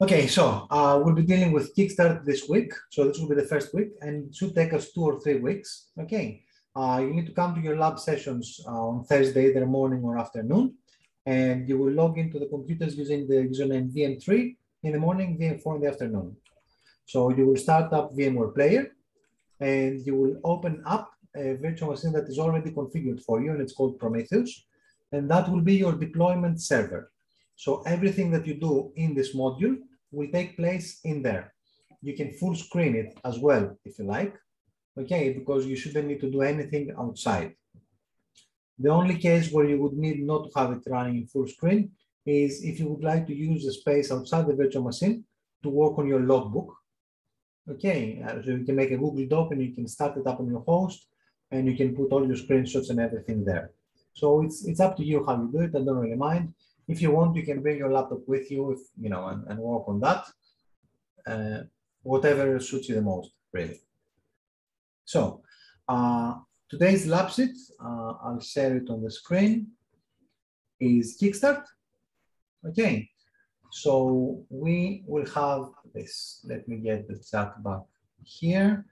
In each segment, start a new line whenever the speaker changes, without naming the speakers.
Okay, so we'll be dealing with Kickstart this week. So this will be the first week and it should take us 2 or 3 weeks. Okay, you need to come to your lab sessions on Thursday, either morning or afternoon. And you will log into the computers using the username VM3 in the morning, VM4 in the afternoon. So you will start up VMware Player and you will open up a virtual machine that is already configured for you and it's called Prometheus. And that will be your deployment server. So everything that you do in this module will take place in there. You can full screen it as well, if you like, okay, because you shouldn't need to do anything outside. The only case where you would need not to have it running in full screen is if you would like to use the space outside the virtual machine to work on your logbook. Okay, so you can make a Google Doc and you can start it up on your host and you can put all your screenshots and everything there. So it's up to you how you do it. I don't really mind. If you want, you can bring your laptop with you, and work on that. Whatever suits you the most, really. So today's lab sheet, I'll share it on the screen, is Kickstart. Okay, so we will have this. Let me get the chat back here.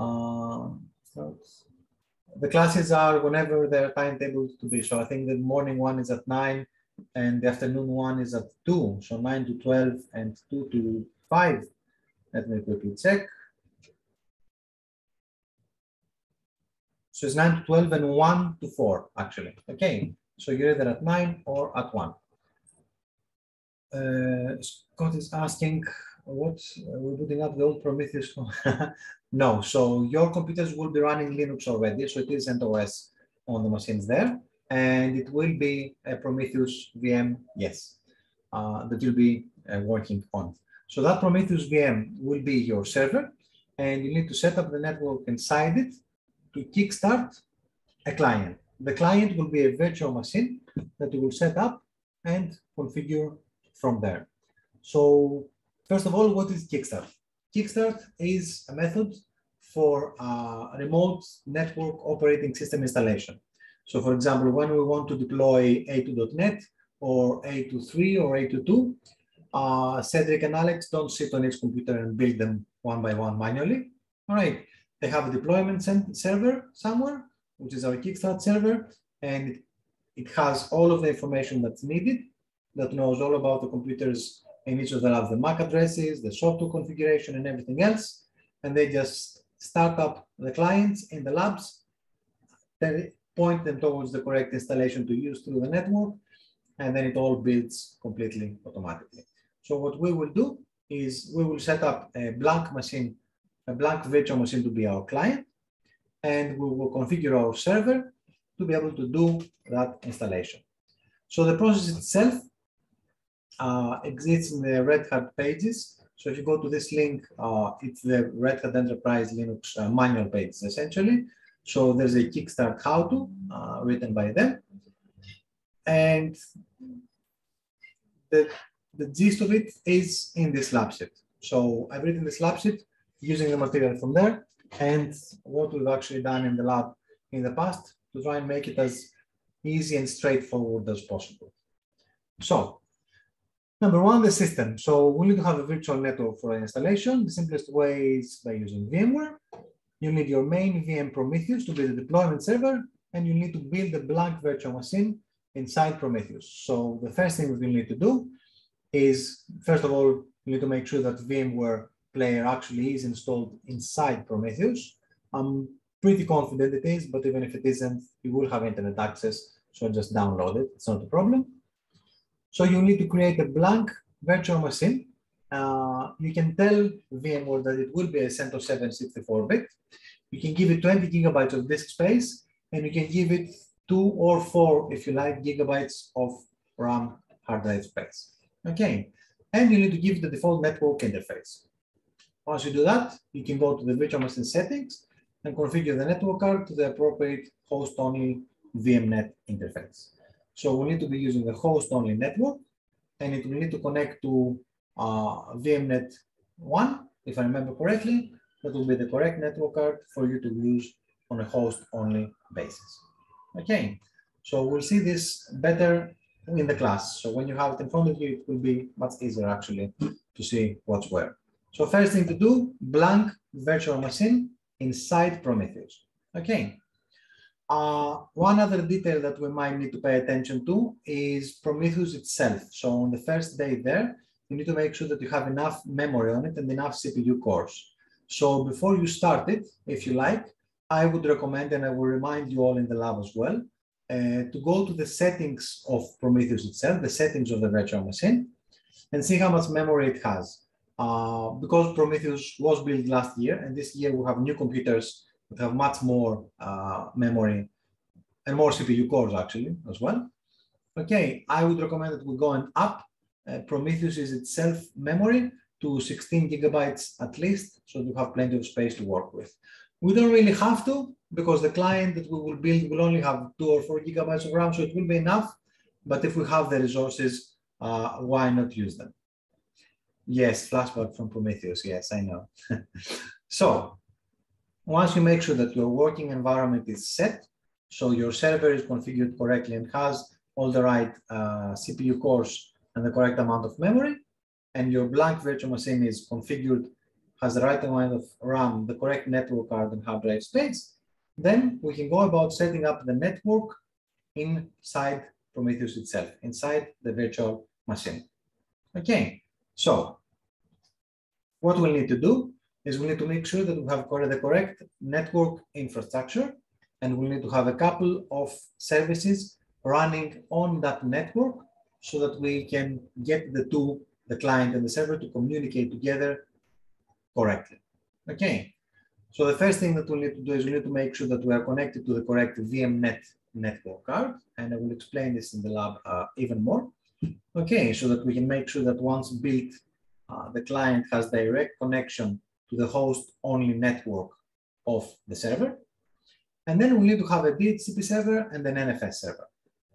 The classes are whenever they're timetabled to be. So I think the morning one is at 9 and the afternoon one is at 2. So 9 to 12 and 2 to 5. Let me quickly check. So it's 9 to 12 and 1 to 4, actually. Okay, so you're either at 9 or at 1. Scott is asking, what, we're putting up the old Prometheus? No, so your computers will be running Linux already, so it is CentOS on the machines there, and it will be a Prometheus VM, yes, that you'll be working on. So that Prometheus VM will be your server, and you need to set up the network inside it to kickstart a client. The client will be a virtual machine that you will set up and configure from there. So first of all, what is Kickstart? Kickstart is a method for remote network operating system installation. So for example, when we want to deploy A2.NET or A23 or A22, Cedric and Alex don't sit on each computer and build them one by one manually. All right, they have a deployment server somewhere, which is our Kickstart server, and it has all of the information that's needed, that knows all about the computers in each of them have the MAC addresses, the software configuration and everything else. And they just start up the clients in the labs, then point them towards the correct installation to use through the network, and then it all builds completely automatically. So what we will do is we will set up a blank machine, a blank virtual machine to be our client, and we will configure our server to be able to do that installation. So the process itself exists in the Red Hat pages. So if you go to this link, it's the Red Hat Enterprise Linux manual page, essentially. So there's a Kickstart how-to written by them. And the gist of it is in this lab sheet. So I've written this lab sheet using the material from there and what we've actually done in the lab in the past to try and make it as easy and straightforward as possible. So number one, the system. So we need to have a virtual network for installation. The simplest way is by using VMware. You need your main VM Prometheus to be the deployment server, and you need to build a blank virtual machine inside Prometheus. So the first thing we need to do is, first of all, you need to make sure that VMware Player actually is installed inside Prometheus. I'm pretty confident it is, but even if it isn't, you will have internet access, so just download it. It's not a problem. So you need to create a blank virtual machine. You can tell VMware that it will be a CentOS 7 64-bit. You can give it 20 gigabytes of disk space, and you can give it 2 or 4, if you like, gigabytes of RAM hard drive space. Okay, and you need to give it the default network interface. Once you do that, you can go to the virtual machine settings and configure the network card to the appropriate host-only VMNet interface. So we need to be using the host-only network, and it will need to connect to VMNet 1, if I remember correctly. That will be the correct network card for you to use on a host-only basis. Okay, so we'll see this better in the class. So when you have it in front of you, it will be much easier actually to see what's where. So first thing to do, blank virtual machine inside Prometheus. Okay. One other detail that we might need to pay attention to is Prometheus itself. So on the first day there, you need to make sure that you have enough memory on it and enough CPU cores. So before you start it, if you like, I would recommend, and I will remind you all in the lab as well, to go to the settings of Prometheus itself, the settings of the virtual machine, and see how much memory it has. Because Prometheus was built last year, and this year we have new computers that have much more memory and more CPU cores actually as well. Okay, I would recommend that we go and up Prometheus is itself memory to 16 gigabytes at least, so you have plenty of space to work with. We don't really have to, because the client that we will build will only have 2 or 4 gigabytes of RAM, so it will be enough. But if we have the resources, why not use them? Yes, flashback from Prometheus. Yes, I know. So once you make sure that your working environment is set, so your server is configured correctly and has all the right CPU cores and the correct amount of memory, and your blank virtual machine is configured, has the right amount of RAM, the correct network card and hard drive space, then we can go about setting up the network inside Prometheus itself, inside the virtual machine. Okay, so what we'll need to do is we need to make sure that we have the correct network infrastructure, and we need to have a couple of services running on that network so that we can get the two, the client and the server, to communicate together correctly. Okay, so the first thing that we need to do is we need to make sure that we are connected to the correct VMnet network card, and I will explain this in the lab even more. Okay, so that we can make sure that once built, the client has direct connection to the host-only network of the server. And then we need to have a DHCP server and an NFS server.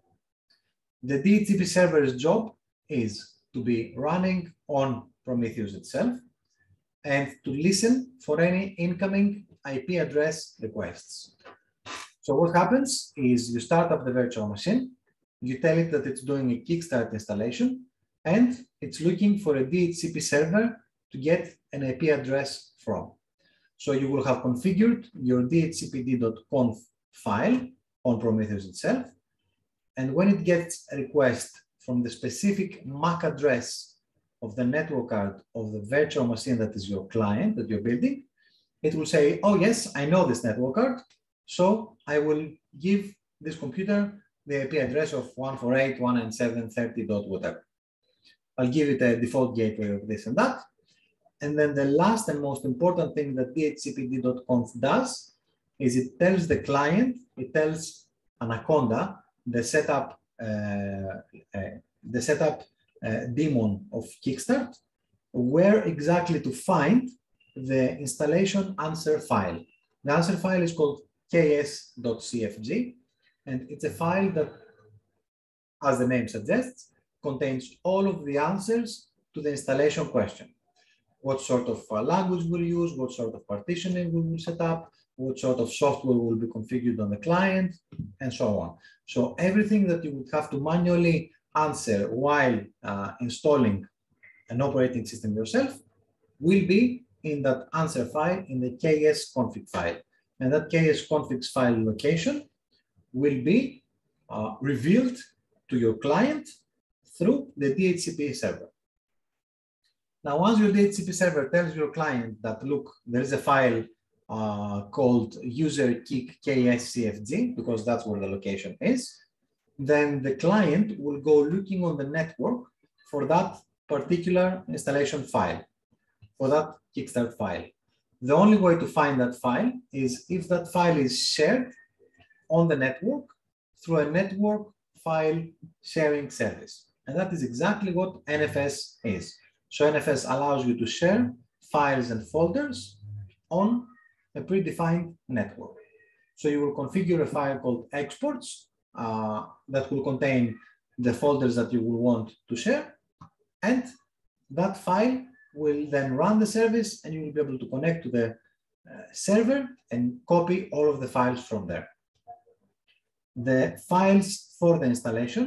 The DHCP server's job is to be running on Prometheus itself and to listen for any incoming IP address requests. So what happens is you start up the virtual machine, you tell it that it's doing a Kickstart installation, and it's looking for a DHCP server to get an IP address from. So you will have configured your dhcpd.conf file on Prometheus itself. And when it gets a request from the specific MAC address of the network card of the virtual machine that is your client that you're building, it will say, oh yes, I know this network card, so I will give this computer the IP address of 148.197.30. whatever. I'll give it a default gateway of this and that. And then the last and most important thing that dhcpd.conf does is it tells the client, it tells Anaconda, the setup daemon of Kickstart, where exactly to find the installation answer file. The answer file is called ks.cfg, and it's a file that, as the name suggests, contains all of the answers to the installation question. What sort of language we'll use, what sort of partitioning we will set up, what sort of software will be configured on the client, and so on. So everything that you would have to manually answer while installing an operating system yourself will be in that answer file in the ks-config file. And that ks-config file location will be revealed to your client through the DHCP server. Now, once your DHCP server tells your client that, look, there is a file called user-kick-ks-cfg, because that's where the location is, then the client will go looking on the network for that particular installation file, for that Kickstart file. The only way to find that file is if that file is shared on the network through a network file sharing service. And that is exactly what NFS is. So NFS allows you to share files and folders on a predefined network. So you will configure a file called exports that will contain the folders that you will want to share. And that file will then run the service, and you will be able to connect to the server and copy all of the files from there. The files for the installation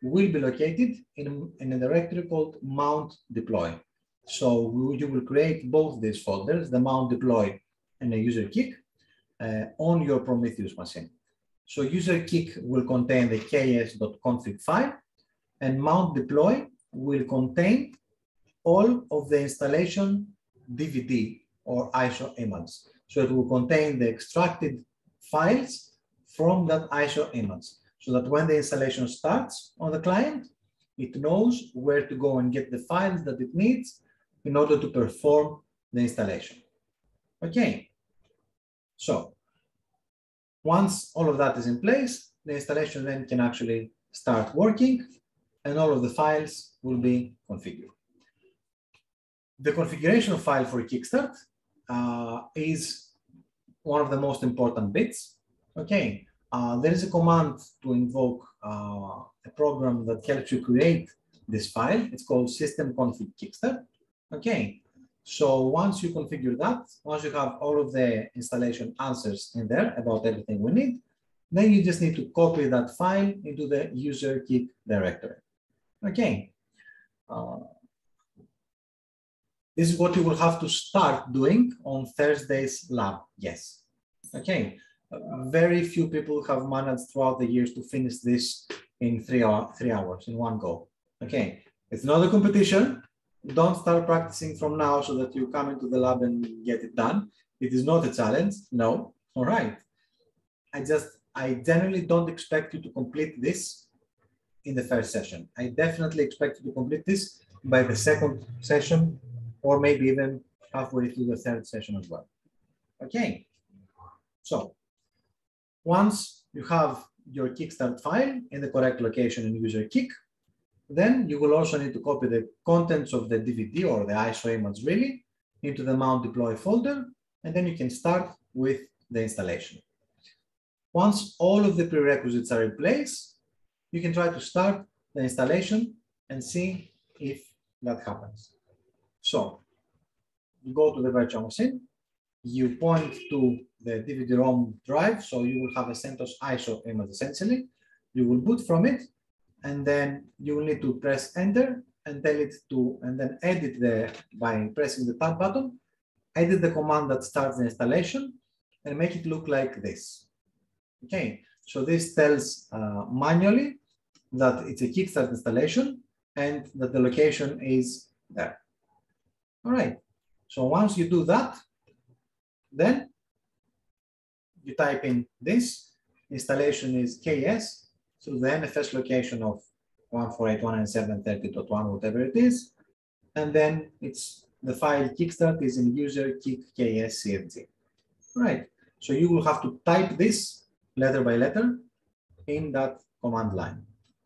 will be located in a directory called mount deploy. So you will create both these folders, the mount deploy and the user kick, on your Prometheus machine. So user kick will contain the ks.config file, and mount deploy will contain all of the installation DVD or ISO image. So it will contain the extracted files from that ISO image, so that when the installation starts on the client, it knows where to go and get the files that it needs in order to perform the installation. Okay, so once all of that is in place, the installation then can actually start working and all of the files will be configured. The configuration file for Kickstart is one of the most important bits. Okay, there is a command to invoke a program that helps you create this file. It's called system-config kickstart. Okay, so once you configure that, once you have all of the installation answers in there about everything we need, then you just need to copy that file into the user kick directory. Okay, this is what you will have to start doing on Thursday's lab. Yes. Okay. Very few people have managed throughout the years to finish this in 3 hours in one go. Okay. It's not a competition. Don't start practicing from now so that you come into the lab and get it done. It is not a challenge. No. All right. I generally don't expect you to complete this in the first session. I definitely expect you to complete this by the second session, or maybe even halfway through the third session as well. Okay, so once you have your Kickstart file in the correct location in user kick, then you will also need to copy the contents of the DVD or the ISO image really into the mount deploy folder, and then you can start with the installation. Once all of the prerequisites are in place, you can try to start the installation and see if that happens. So you go to the virtual machine, you point to the DVD-ROM drive, so you will have a CentOS ISO image essentially. You will boot from it, and then you will need to press enter and tell it to, and then edit by pressing the tab button, edit the command that starts the installation and make it look like this. Okay, so this tells manually that it's a Kickstart installation and that the location is there. All right, so once you do that, then you type in this, installation is KS, so the NFS location of 148.197.30.1, whatever it is, and then it's the file Kickstart is in user kick KS CFG. Right, so you will have to type this letter by letter in that command line.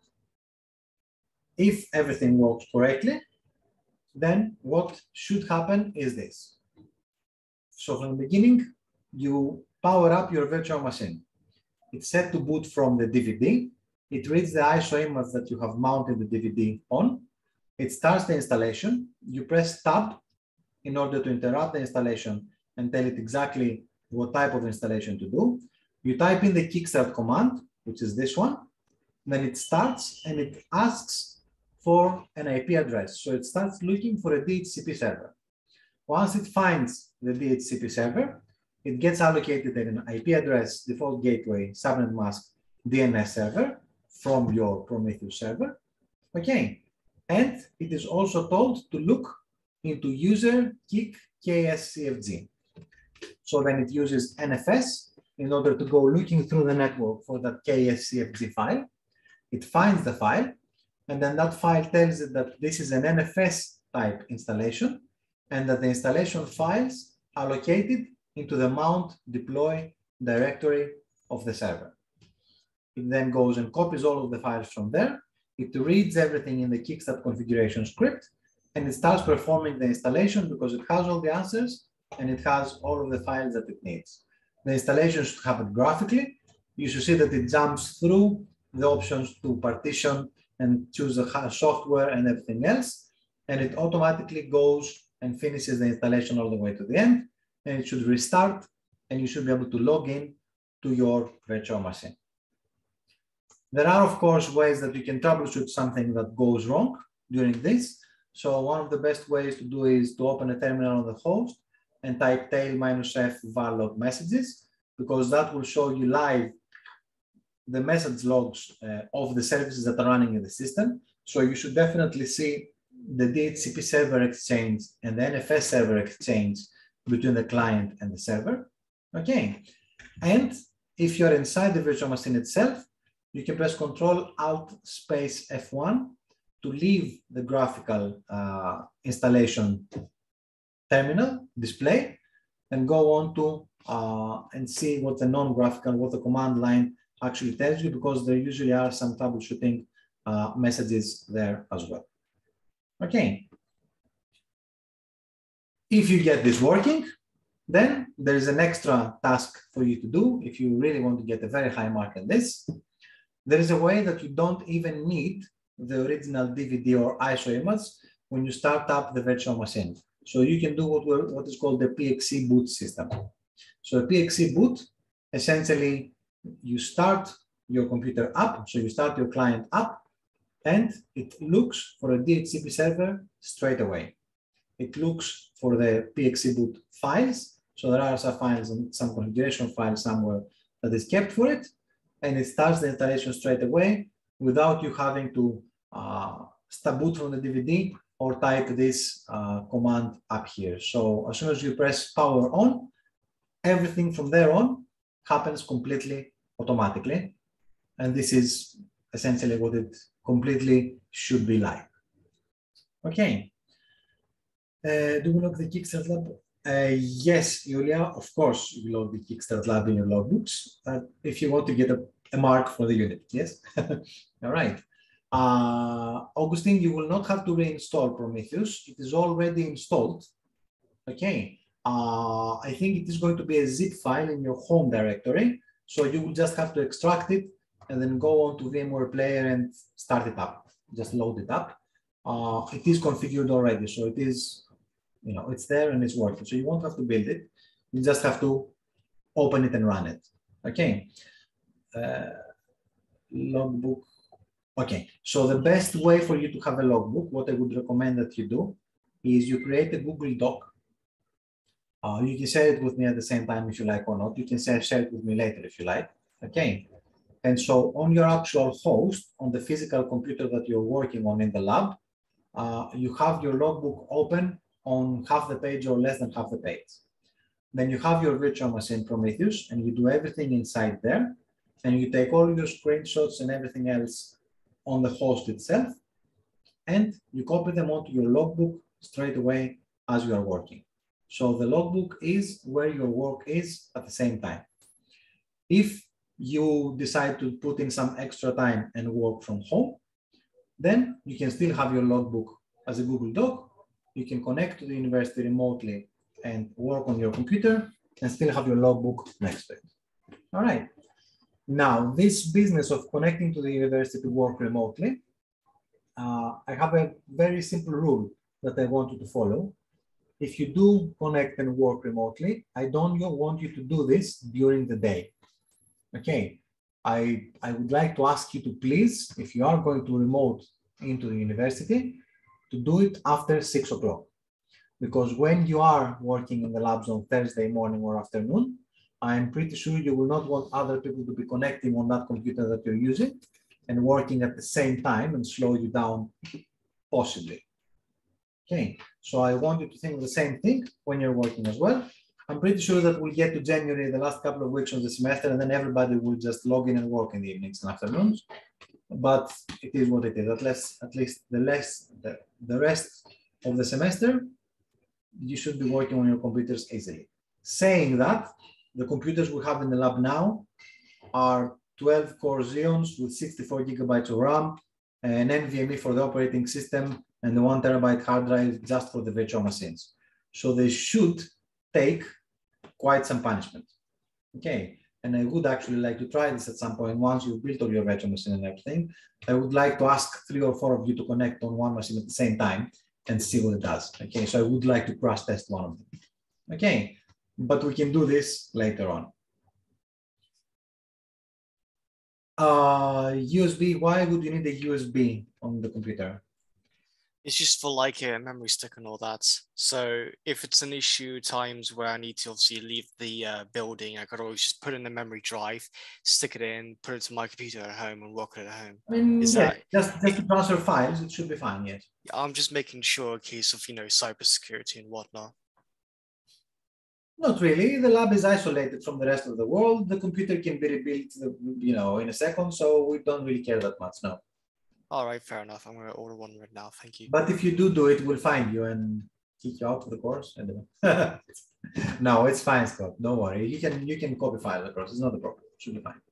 If everything works correctly, then what should happen is this. So from the beginning, you power up your virtual machine. It's set to boot from the DVD. It reads the ISO image that you have mounted the DVD on. It starts the installation. You press tab in order to interrupt the installation and tell it exactly what type of installation to do. You type in the Kickstart command, which is this one. Then it starts and it asks for an IP address. So it starts looking for a DHCP server. Once it finds the DHCP server, it gets allocated an IP address, default gateway, subnet mask, DNS server from your Prometheus server. Okay, and it is also told to look into user kick KSCFG. So then it uses NFS in order to go looking through the network for that KSCFG file. It finds the file, and then that file tells it that this is an NFS type installation and that the installation files are located into the mount deploy directory of the server. It then goes and copies all of the files from there. It reads everything in the Kickstart configuration script, and it starts performing the installation because it has all the answers and it has all of the files that it needs. The installation should happen graphically. You should see that it jumps through the options to partition and choose the software and everything else, and it automatically goes and finishes the installation all the way to the end, and it should restart, and you should be able to log in to your virtual machine. There are, of course, ways that you can troubleshoot something that goes wrong during this. So one of the best ways to do is to open a terminal on the host and type tail -f var log messages, because that will show you live the message logs of the services that are running in the system. So you should definitely see the DHCP server exchange and the NFS server exchange between the client and the server. Okay. And if you're inside the virtual machine itself, you can press Ctrl-Alt-F1 to leave the graphical installation terminal display and go on to and see what the non-graphical, what the command line actually tells you, because there usually are some troubleshooting messages there as well. Okay. If you get this working, then there is an extra task for you to do. If you really want to get a very high mark in this, there is a way that you don't even need the original DVD or ISO image when you start up the virtual machine. So you can do what is called the PXE boot system. So a PXE boot, essentially, you start your computer up, so you start your client up, and it looks for a DHCP server straight away. It looks for the PXE boot files. So there are some files and some configuration files somewhere that is kept for it, and it starts the installation straight away without you having to boot from the DVD or type this command up here. So as soon as you press power on, everything from there on happens completely automatically. And this is essentially what it completely should be like. Okay. Do we log the Kickstart lab? Yes, Julia, of course, you log the Kickstart lab in your logbooks if you want to get a mark for the unit. Yes. All right. Augustine, you will not have to reinstall Prometheus. It is already installed. Okay. I think it is going to be a zip file in your home directory. So you will just have to extract it and then go on to VMware Player and start it up. Just load it up. It is configured already. So it is, you know, it's there and it's working. So you won't have to build it. You just have to open it and run it. Okay. Logbook. Okay. So the best way for you to have a logbook, what I would recommend that you do is you create a Google Doc. You can share it with me at the same time if you like or not. You can share it with me later if you like. Okay. And so on your actual host, on the physical computer that you're working on in the lab, you have your logbook open on half the page or less than half the page. Then you have your virtual machine Prometheus and you do everything inside there. And you take all your screenshots and everything else on the host itself. And you copy them onto your logbook straight away as you are working. So the logbook is where your work is at the same time. If you decide to put in some extra time and work from home, then you can still have your logbook as a Google Doc. You can connect to the university remotely and work on your computer and still have your logbook next to it. All right. Now, this business of connecting to the university to work remotely, I have a very simple rule that I want you to follow. If you do connect and work remotely, I don't want you to do this during the day. Okay, I would like to ask you to please, if you are going to remote into the university, to do it after 6 o'clock. Because when you are working in the labs on Thursday morning or afternoon, I'm pretty sure you will not want other people to be connecting on that computer that you're using and working at the same time and slow you down, possibly. Okay, so I want you to think the same thing when you're working as well. I'm pretty sure that we'll get to January, the last couple of weeks of the semester, and then everybody will just log in and work in the evenings and afternoons. But it is what it is. At least the rest of the semester, you should be working on your computers easily. Saying that, the computers we have in the lab now are 12 core Xeons with 64 gigabytes of RAM, an NVMe for the operating system, and the 1 terabyte hard drive just for the virtual machines. So they should take quite some punishment. Okay, and I would actually like to try this at some point once you've built all your virtual machine and everything. I would like to ask 3 or 4 of you to connect on one machine at the same time and see what it does. Okay, so I would like to crash test one of them. Okay, but we can do this later on. USB, why would you need a USB on the computer?
It's just for like a memory stick and all that. So if it's an issue times where I need to obviously leave the building, I could always just put it in the memory drive, stick it in, put it to my computer at home and work it at home.
I mean,
Is
yes,
that
just to transfer files, it should be fine, yes.
I'm just making sure in case of, cybersecurity and whatnot.
Not really. The lab is isolated from the rest of the world. The computer can be rebuilt, in a second, so we don't really care that much now.
All right, fair enough. I'm going to order one right now. Thank you.
But if you do it, we'll find you and kick you out of the course. I don't know. No, it's fine, Scott. Don't worry. You can copy files across. It's not a problem. It should be fine.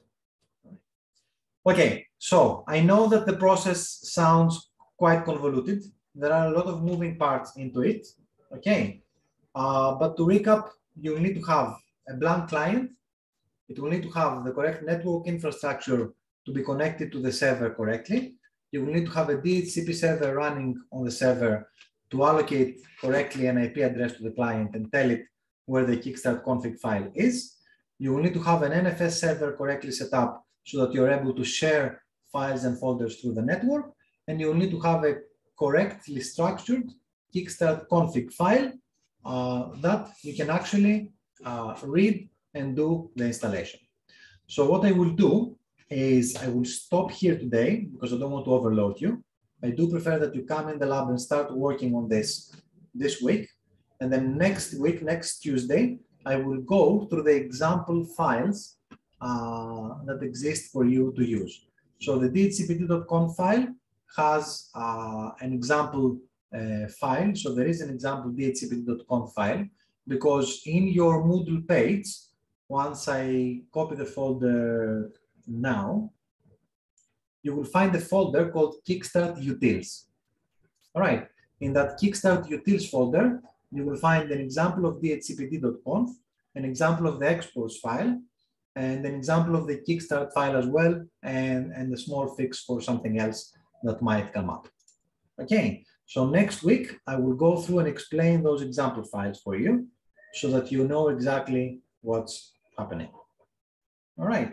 Okay, so I know that the process sounds quite convoluted. There are a lot of moving parts into it. Okay, but to recap, you need to have a blank client. It will need to have the correct network infrastructure to be connected to the server correctly. You will need to have a DHCP server running on the server to allocate correctly an IP address to the client and tell it where the Kickstart config file is. You will need to have an NFS server correctly set up so that you're able to share files and folders through the network. And you will need to have a correctly structured Kickstart config file that you can actually read and do the installation. So what I will do is I will stop here today because I don't want to overload you. I do prefer that you come in the lab and start working on this week. And then next week, next Tuesday, I will go through the example files that exist for you to use. So the dhcp2.conf file has an example file. So there is an example dhcp2.conf file because in your Moodle page, once I copy the folder now, you will find a folder called Kickstart Utils. All right, in that Kickstart Utils folder, you will find an example of dhcpd.conf, an example of the exports file, and an example of the Kickstart file as well, and a small fix for something else that might come up. Okay, so next week, I will go through and explain those example files for you so that you know exactly what's happening. All right.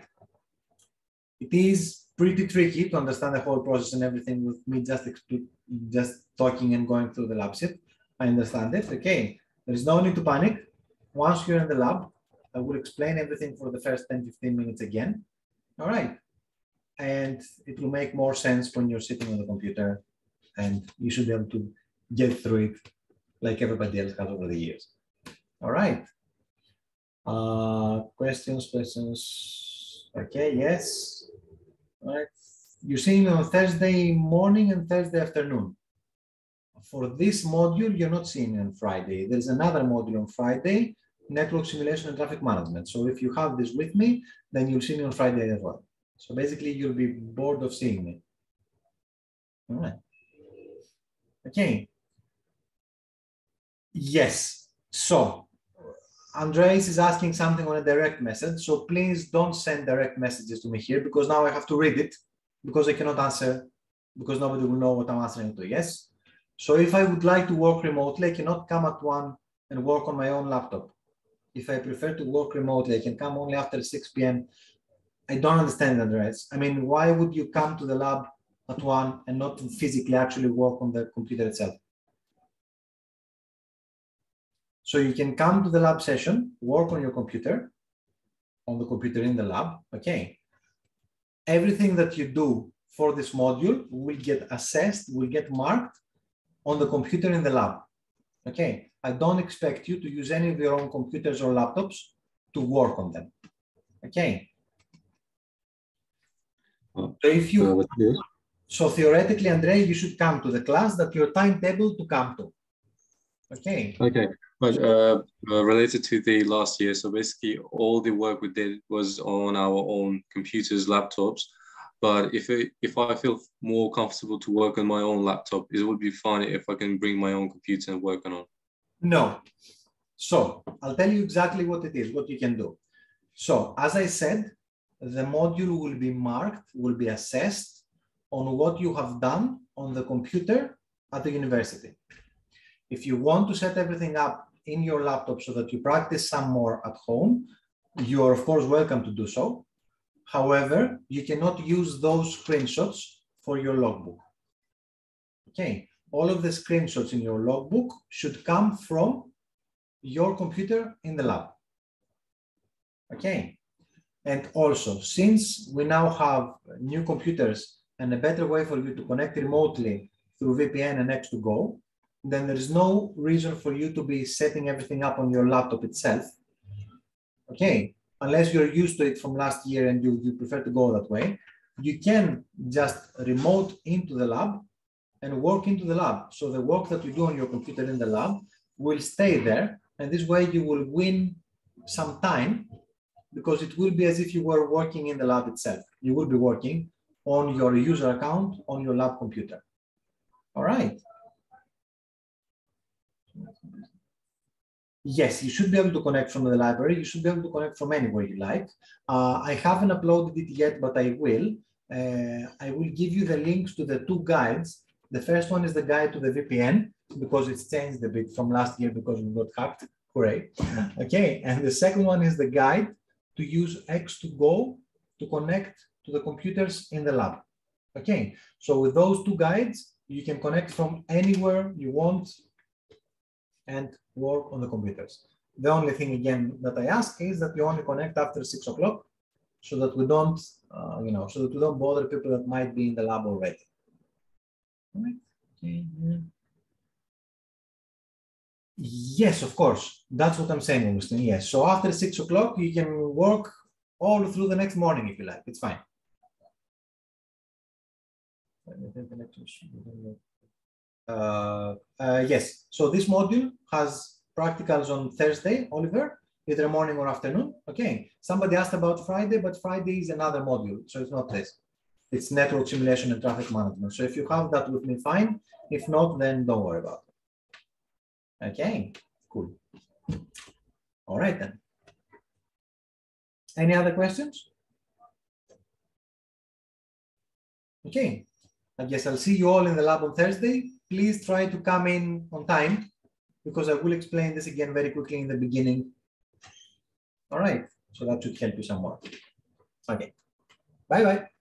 It is pretty tricky to understand the whole process and everything with me just talking and going through the lab sheet. I understand it. Okay. There is no need to panic. Once you're in the lab, I will explain everything for the first 10-15 minutes again. All right. And it will make more sense when you're sitting on the computer and you should be able to get through it like everybody else has over the years. All right. Questions. Okay, yes. All right. You see me on Thursday morning and Thursday afternoon. For this module, you're not seeing me on Friday. There's another module on Friday, network simulation and traffic management. So if you have this with me, then you'll see me on Friday as well. So basically, you'll be bored of seeing me. All right. Okay. Yes. So Andreas is asking something on a direct message. So please don't send direct messages to me here because now I have to read it because I cannot answer because nobody will know what I'm answering to. Yes. So if I would like to work remotely, I cannot come at 1 and work on my own laptop. If I prefer to work remotely, I can come only after 6 p.m. I don't understand, Andreas. I mean, why would you come to the lab at 1 and not physically actually work on the computer itself? So you can come to the lab session, work on your computer, on the computer in the lab, okay. Everything that you do for this module will get assessed, will get marked on the computer in the lab, okay. I don't expect you to use any of your own computers or laptops to work on them, okay. So if you, so theoretically, Andrei, you should come to the class that you're timetabled to come to, okay.
Okay. But related to the last year, so basically all the work we did was on our own computers, laptops. But if I feel more comfortable to work on my own laptop, it would be fine if I can bring my own computer and work on it.
No. So I'll tell you exactly what it is, what you can do. So as I said, the module will be marked, will be assessed on what you have done on the computer at the university. If you want to set everything up in your laptop so that you practice some more at home, you're of course welcome to do so. However, you cannot use those screenshots for your logbook. Okay, all of the screenshots in your logbook should come from your computer in the lab. Okay, and also, since we now have new computers and a better way for you to connect remotely through VPN and X2Go, then there is no reason for you to be setting everything up on your laptop itself. Okay, unless you're used to it from last year and you prefer to go that way, you can just remote into the lab and work into the lab. So the work that you do on your computer in the lab will stay there. And this way you will win some time because it will be as if you were working in the lab itself. You will be working on your user account on your lab computer. All right. Yes, you should be able to connect from the library. You should be able to connect from anywhere you like. I haven't uploaded it yet, but I will. I will give you the links to the two guides. The first one is the guide to the VPN because it's changed a bit from last year because we got hacked. Hooray. Okay, and the second one is the guide to use X2Go to connect to the computers in the lab. Okay, so with those two guides, you can connect from anywhere you want and work on the computers. The only thing again that I ask is that you only connect after 6 o'clock so that we don't, so that we don't bother people that might be in the lab already. All right. Okay. Yes, of course. That's what I'm saying, Augustine. Yes. So after 6 o'clock, you can work all through the next morning if you like. It's fine. Yes. So this module has practicals on Thursday, Oliver, either morning or afternoon. Okay. Somebody asked about Friday, but Friday is another module. So it's not this. It's network simulation and traffic management. So if you have that with me, fine. If not, then don't worry about it. Okay, cool. All right then. Any other questions? Okay, I guess I'll see you all in the lab on Thursday. Please try to come in on time because I will explain this again very quickly in the beginning. All right, so that should help you somewhat. Okay, bye-bye.